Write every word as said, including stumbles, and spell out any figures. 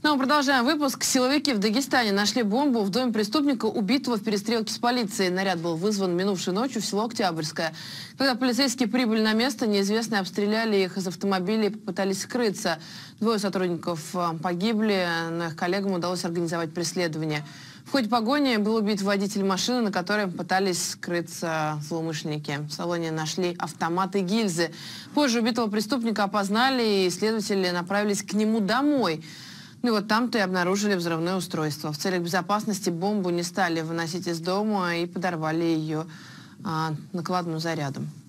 Ну, продолжаем выпуск. Силовики в Дагестане нашли бомбу в доме преступника, убитого в перестрелке с полицией. Наряд был вызван минувшей ночью в село Октябрьское. Когда полицейские прибыли на место, неизвестные обстреляли их из автомобиля и попытались скрыться. Двое сотрудников погибли, но их коллегам удалось организовать преследование. В ходе погони был убит водитель машины, на которой пытались скрыться злоумышленники. В салоне нашли автоматы и гильзы. Позже убитого преступника опознали, и следователи направились к нему домой. Ну и вот там-то и обнаружили взрывное устройство. В целях безопасности бомбу не стали выносить из дома и подорвали ее а, накладным зарядом.